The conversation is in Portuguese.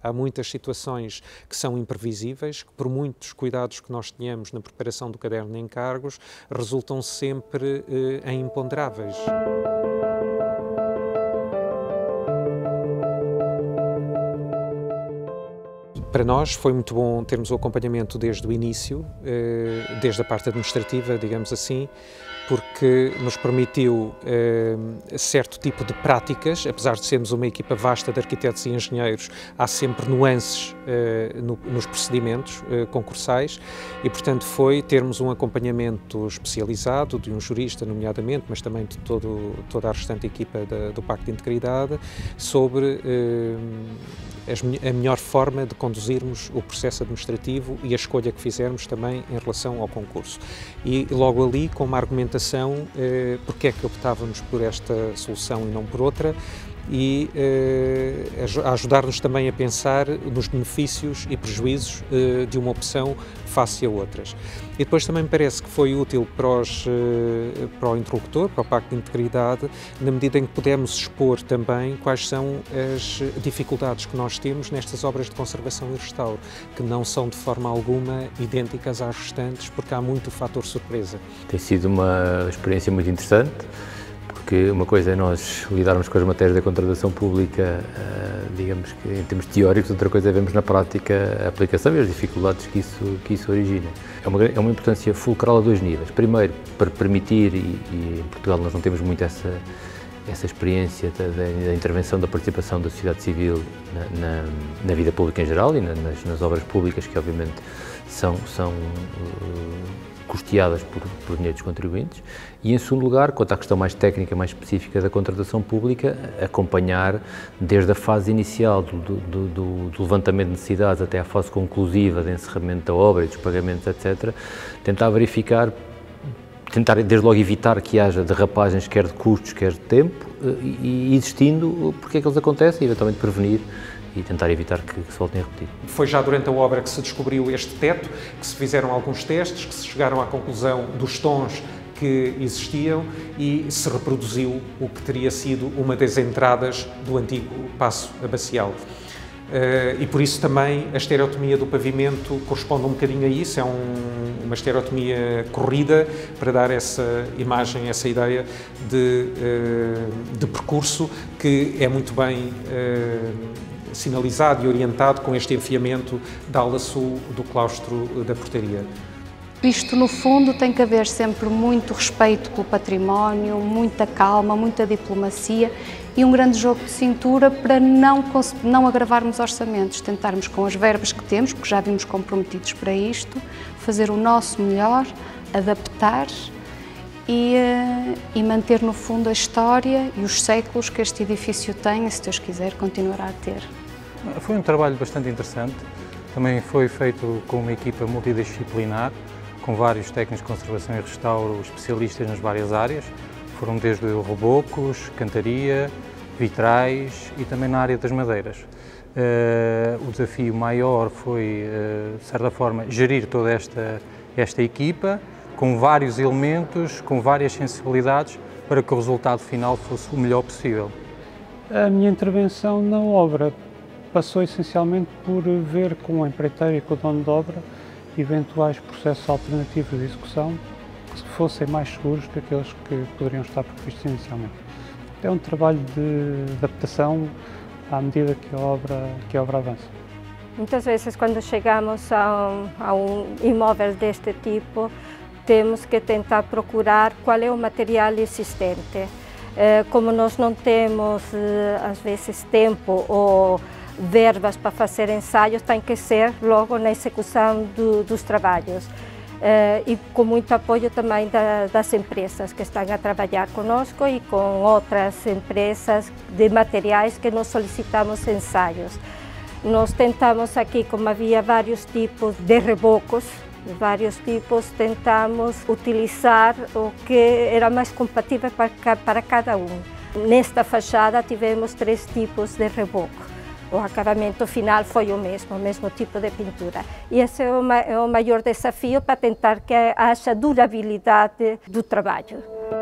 Há muitas situações que são imprevisíveis, que por muitos cuidados que nós tenhamos na preparação do caderno de encargos, resultam sempre em imponderáveis. Para nós foi muito bom termos o acompanhamento desde o início, desde a parte administrativa, digamos assim, porque nos permitiu certo tipo de práticas, apesar de sermos uma equipa vasta de arquitetos e engenheiros, há sempre nuances nos procedimentos concursais e, portanto, foi termos um acompanhamento especializado de um jurista, nomeadamente, mas também de toda a restante equipa do Pacto de Integridade, sobre a melhor forma de conduzirmos o processo administrativo e a escolha que fizermos também em relação ao concurso. E logo ali, com uma argumentação, porque é que optávamos por esta solução e não por outra, e a ajudar-nos também a pensar nos benefícios e prejuízos de uma opção face a outras. E depois também me parece que foi útil para o interlocutor, para o Pacto de Integridade, na medida em que pudemos expor também quais são as dificuldades que nós temos nestas obras de conservação e restauro, que não são de forma alguma idênticas às restantes, porque há muito fator surpresa. Tem sido uma experiência muito interessante, porque uma coisa é nós lidarmos com as matérias da contratação pública, digamos que em termos teóricos, outra coisa é vermos na prática a aplicação e as dificuldades que isso origina. É uma importância fulcral a dois níveis. Primeiro, para permitir, e em Portugal nós não temos muito essa experiência da intervenção, da participação da sociedade civil na vida pública em geral e nas obras públicas, que obviamente são custeadas por dinheiro dos contribuintes, e em segundo lugar, quanto à questão mais técnica, mais específica da contratação pública, acompanhar desde a fase inicial do levantamento de necessidades até à fase conclusiva de encerramento da obra e dos pagamentos, etc., tentar verificar, tentar desde logo evitar que haja derrapagens quer de custos, quer de tempo, e existindo, porque é que eles acontecem, e eventualmente prevenir e tentar evitar que se voltem a repetir. Foi já durante a obra que se descobriu este teto, que se fizeram alguns testes, que se chegaram à conclusão dos tons que existiam e se reproduziu o que teria sido uma das entradas do antigo paço abacial. E por isso também a estereotomia do pavimento corresponde um bocadinho a isso, é uma estereotomia corrida para dar essa imagem, essa ideia de percurso que é muito bem sinalizado e orientado com este enfiamento da ala sul do claustro da portaria. Isto, no fundo, tem que haver sempre muito respeito pelo património, muita calma, muita diplomacia e um grande jogo de cintura para não agravarmos orçamentos, tentarmos com as verbas que temos, porque já vimos comprometidos para isto, fazer o nosso melhor, adaptar e manter, no fundo, a história e os séculos que este edifício tem e, se Deus quiser, continuará a ter. Foi um trabalho bastante interessante, também foi feito com uma equipa multidisciplinar, com vários técnicos de conservação e restauro especialistas nas várias áreas. Foram desde rebocos, cantaria, vitrais e também na área das madeiras. O desafio maior foi, de certa forma, gerir toda esta equipa, com vários elementos, com várias sensibilidades, para que o resultado final fosse o melhor possível. A minha intervenção na obra passou essencialmente por ver com a empreiteira e com o dono de obra eventuais processos alternativos de execução que fossem mais seguros que aqueles que poderiam estar previstos inicialmente. É um trabalho de adaptação à medida que a obra avança. Muitas vezes, quando chegamos a um imóvel deste tipo, temos que tentar procurar qual é o material existente. Como nós não temos, às vezes, tempo ou verbas para fazer ensaios, tem que ser logo na execução dos trabalhos. E com muito apoio também das empresas que estão a trabalhar conosco e com outras empresas de materiais que nós solicitamos ensaios. Nós tentamos aqui, como havia vários tipos de rebocos, tentamos utilizar o que era mais compatível para cada um. Nesta fachada tivemos 3 tipos de reboco. O acabamento final foi o mesmo tipo de pintura. E esse é o maior desafio para tentar que haja durabilidade do trabalho.